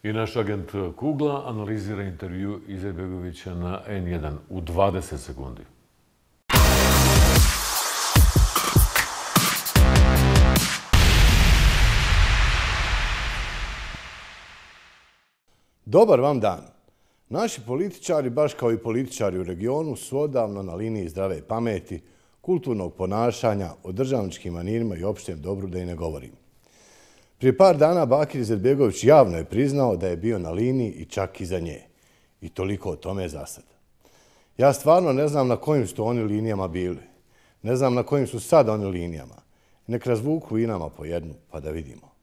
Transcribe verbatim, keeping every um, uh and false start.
I naš agent Kugla analizira intervju Izetbegovića na en jedan u dvadeset sekundi. Dobar vam dan. Naši političari, baš kao i političari u regionu, su odavno na liniji zdrave pameti, kulturnog ponašanja, o državničkim manirima i opštem dobru da i ne govorim. Prije par dana Bakir Izetbegović javno je priznao da je bio na liniji i čak iza nje. I toliko o tome za sad. Ja stvarno ne znam na kojim su oni linijama bili. Ne znam na kojim su sad oni linijama. Nek razvuku i nama po jednu, pa da vidimo.